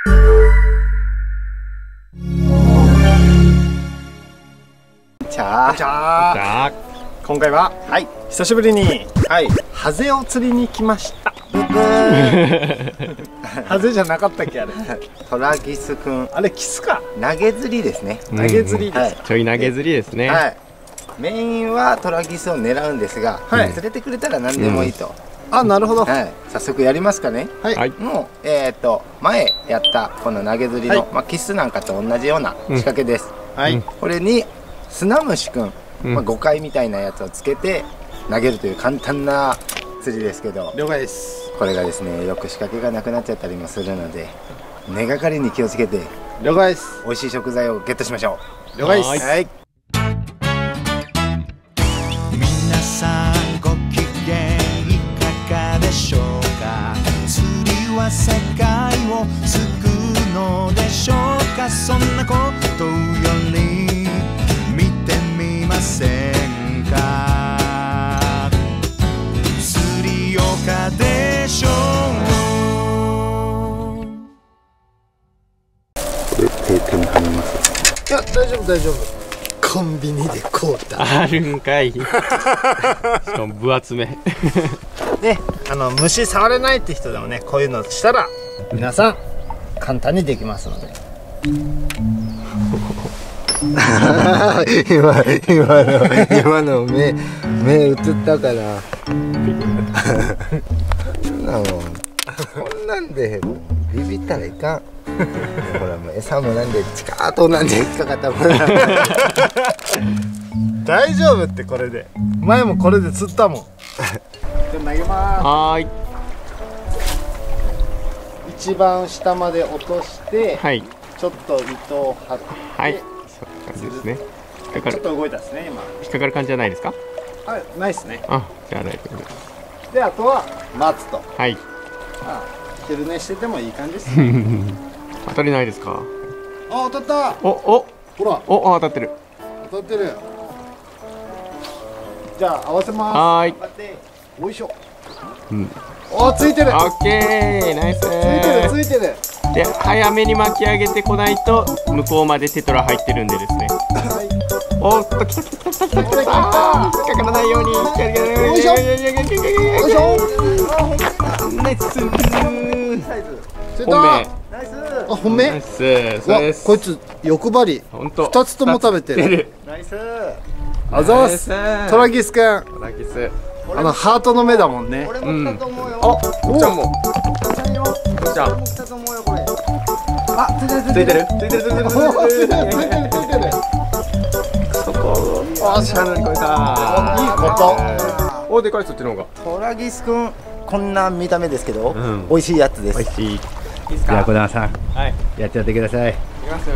じゃあ今回は久しぶりにハゼを釣りに来ました。ハゼじゃなかったっけあれ。 トラギスくん、 あれキスか。 投げ釣りですね。 投げ釣りです。 ちょい投げ釣りですね。 はい。メインはトラギスを狙うんですが、釣れてくれたら何でもいいと。 あ、なるほど。 はい。早速やりますかね。 はい。 もう前やったこの投げ釣りのキスなんかと同じような仕掛けです。はい。これにスナムシくん、5回みたいなやつをつけて投げるという簡単な釣りですけど。 了解です。 これがですね、よく仕掛けがなくなっちゃったりもするので、根がかりに気をつけて。 了解です。 美味しい食材をゲットしましょう。了解です。はい。 皆さんご機嫌いかがでしょうか。釣りは世界を救うのでしょうか。そんなことより見てみませんか。釣り岡でしょう。 手にはめます。 いや、大丈夫大丈夫。コンビニで買うた。 あるんかい。しかも分厚め。 ね、虫触れないって人でもね、こういうのしたら皆さん簡単にできますので。 今の目映ったから。こんなんでビビったらいかん。ほらもう餌もなんでチカーとなんで引っかかったもん。 大丈夫って。これで前もこれで釣ったもん。じゃあ投げます。 はーい。 一番下まで落として、ちょっと糸を張って、 そういう感じですね。 ちょっと動いたですね今。 引っかかる感じじゃないですか。 はい、ないですね。 あ、じゃあ大丈夫です。 で、あとは待つと。 はい。 昼寝しててもいい感じです。 当たりないですか。 あ、当たった。 ほら。当たってる。 当たってる。じゃあ合わせます。 はーい。 おいしょ。ついてる。 オッケー、ナイス。 ついてる。 で、早めに巻き上げてこないと向こうまでテトラ入ってるんでですね。おっと、来た。引っかからないように。よいしょ。ナイス。 本命。本命。 ナイス。そうです。 こいつ欲張り。2つとも食べてる。ナイス。あざーす。トラギスくん。ハートの目だもんね。 俺も来たと思うよ。 あ、こっちゃんも。こっちゃん。 来たと思うよこれ。 あ、ついてる。そこ。あ、しゃ乗り越えた。 いいこと。 お、でかいそっちの方が。 トラギスくん、こんな見た目ですけど、美味しいやつです。 美味しい。 じゃあ小玉さん、やっちゃってください。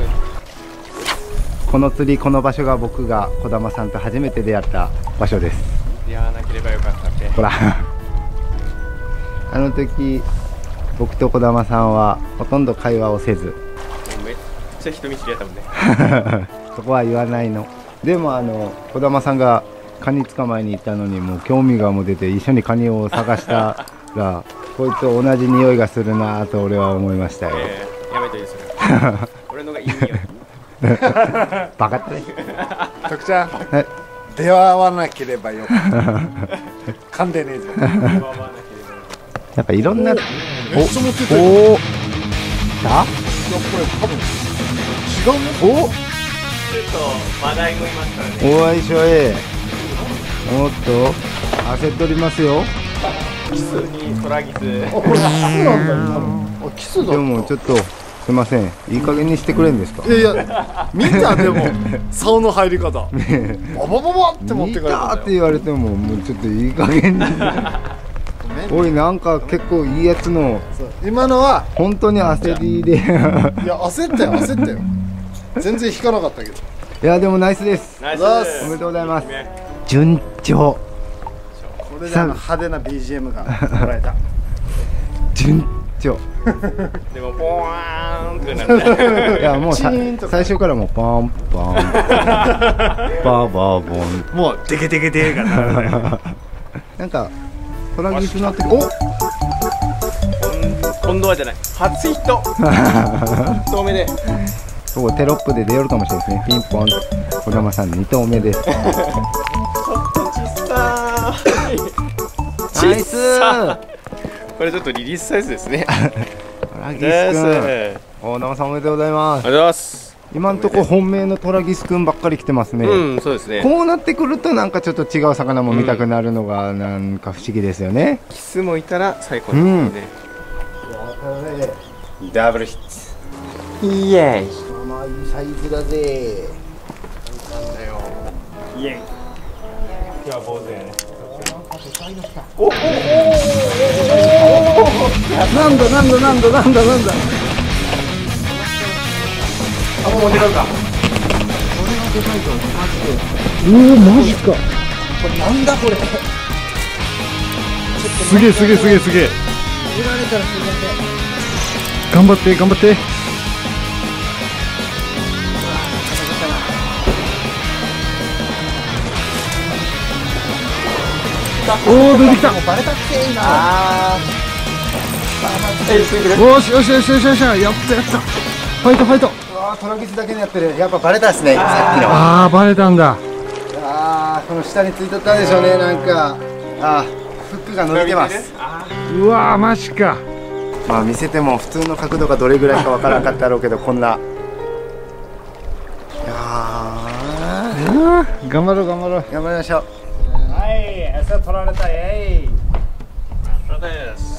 この釣り、この場所が僕が小玉さんと初めて出会った場所です。 出会わなければよかったって。 ほらあの時僕と小玉さんはほとんど会話をせず、 めっちゃ人見知りやったもんね。 そこは言わないの。でも小玉さんがカニ捕まえに行ったのにもう興味がもう出て一緒にカニを探したらこいつと同じ匂いがするなと俺は思いましたよ。 やめていいですよ。俺のがいい匂い。 バカってね。 徳ちゃん、出会わなければよかった。噛んでねえぞ。 やっぱいろんな。 めっちゃ持ってたよ。 だ？ いやこれ多分違うね。 マダイもいますからね。 おいしょい。おっと焦っておりますよ。 キスにトラギス。 これキスなんだ。キスだ。 でもちょっとすいません、いい加減にしてくれんですか。 いや見た。でも竿の入り方ババババって持ってかれたんだよ。 見たって言われてももうちょっといい加減に。おい、なんか結構いいやつの。 今のは本当に焦りで。いや焦ったよ。全然引かなかったけど。 いやでもナイスです。 ナイス。 おめでとうございます。順調。 これで派手な BGM がもらえた。 順調。 でもポワーンってなる。 いやもう最初からもうパンパンバーバーボン。 もうデケデケデがなる。 なんかトラギスの時。 今度はじゃない、初ヒット1投目でここテロップで出よるかもしれないですね。ピンポン、児玉さん2投目です。 ちょっと小さナイスー。 これちょっとリリースサイズですね。 トラギス君、児玉さんおめでとうございます。 ありがとうございます。 今のところ本命のトラギス君ばっかり来てますね。 うん、そうですね。 こうなってくるとなんかちょっと違う魚も見たくなるのがなんか不思議ですよね。 キスもいたら最高ですね。ダブルヒット。イエーイ。 いいサイズだぜ。 イエーイ。今日は坊主やね。 なんだなんだなんだなんだなんだ。 あ、もうでかいか。 おお、マジか。 なんだこれ。 すげえすげえすげえすげえ。頑張って頑張って。おお、出てきた。 バレたって今。 よしよしよしよしよし、やったやった。ファイトファイト。 トラギスだけでやってる。やっぱバレたっすね、さっきの。 ああ、バレたんだ。 ああ、この下についとったでしょうね、なんか。ああ、フックが伸びてます。 うわー、マジか。 まあ見せても普通の角度がどれぐらいかわからんかったろうけど、こんな。いや頑張ろう頑張ろう。 頑張りましょう。 はい、餌取られた。 です。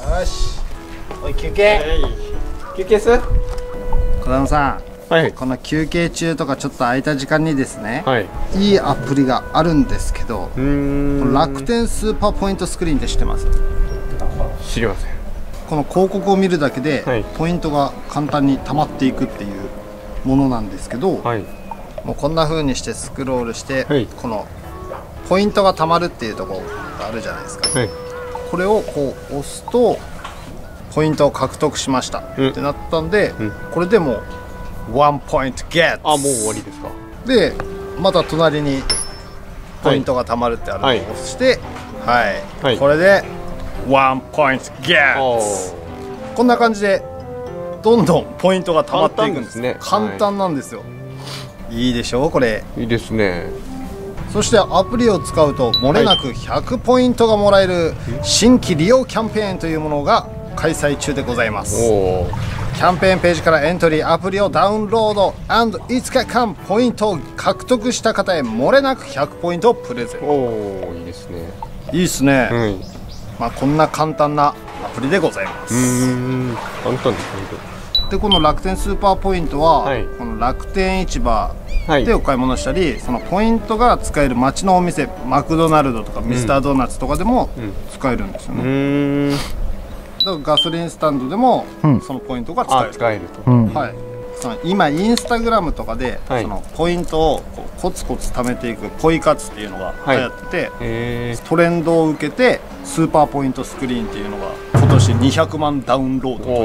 よし。おい、休憩。 休憩す。 児玉さん、 はい。 この休憩中とかちょっと空いた時間にですね、 はい。 いいアプリがあるんですけど、楽天スーパーポイントスクリーンって知ってます？ 知りません。 この広告を見るだけで、 はい、 ポイントが簡単に溜まっていくっていうものなんですけど、 はい、 もうこんな風にしてスクロールして、 はい、 このポイントが溜まるっていうところがあるじゃないですか、はい、これをこう押すとポイントを獲得しました、ってなったんで、これでもワンポイントゲット。 あ、もう終わりですか。 でまた隣にポイントが溜まるってあるのを押して、はい、これでワンポイントゲット。こんな感じでどんどんポイントが溜まっていくんですね。簡単なんですよ、いいでしょう。これいいですね。 そしてアプリを使うと漏れなく100ポイントがもらえる新規利用キャンペーンというものが開催中でございます。キャンペーンページからエントリー、アプリをダウンロード&5日間ポイントを獲得した方へ漏れなく100ポイントをプレゼント。 おー、いいですね。 いいですね、まあこんな簡単なアプリでございます。 簡単です。 でこの楽天スーパーポイントは、この楽天市場でお買い物したり、そのポイントが使える街のお店、マクドナルドとかミスタードーナツとかでも使えるんですよね。だからガソリンスタンドでもそのポイントが使えると。はい、その今インスタグラムとかで、そのポイントをこうコツコツ貯めていくポイ活っていうのが流行ってて、トレンドを受けてスーパーポイントスクリーンっていうのが今年200万ダウンロードという。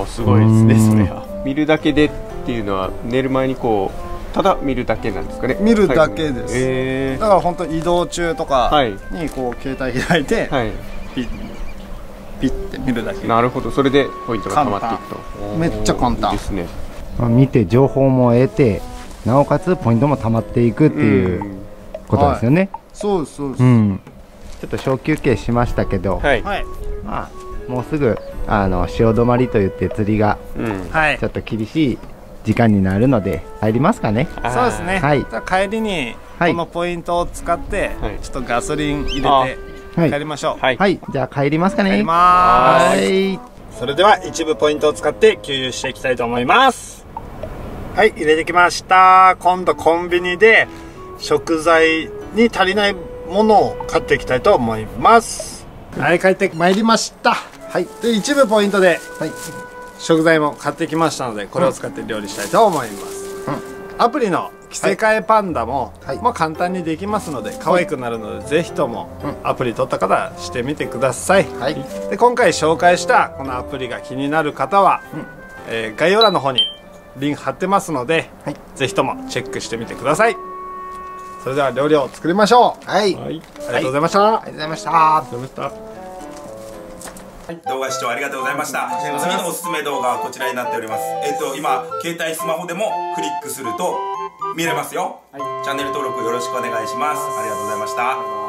すごいですね。それは見るだけでっていうのは寝る前にこうただ見るだけなんですかね。 見るだけです。だから本当移動中とかにこう携帯開いて、ピッて見るだけ。 なるほど。それでポイントが溜まっていくと。 めっちゃ簡単ですね。 見て情報も得て、なおかつポイントも溜まっていくっていうことですよね。 そうですそうです。 ちょっと小休憩しましたけど、まあもうすぐ潮止まりといって釣りがちょっと厳しい時間になるので入りますかね。 そうですね。じゃあ帰りにこのポイントを使ってちょっとガソリン入れて帰りましょう。 はい、じゃあ帰りますかね。 帰ります。それでは一部ポイントを使って給油していきたいと思います。はい、入れてきました。今度コンビニで食材に足りないものを買っていきたいと思います。はい、帰ってまいりました。はい、で一部ポイントで食材も買ってきましたので、これを使って料理したいと思います。アプリの着せ替えパンダも、まあ簡単にできますので可愛くなるので、ぜひともアプリ取った方してみてください。で今回紹介したこのアプリが気になる方は、概要欄の方にリンク貼ってますので、ぜひともチェックしてみてください。それでは料理を作りましょう。ありがとうございました。 ありがとうございました。 動画視聴ありがとうございました。次のおすすめ動画はこちらになっております。今携帯スマホでもクリックすると見れますよ。チャンネル登録よろしくお願いします。ありがとうございました。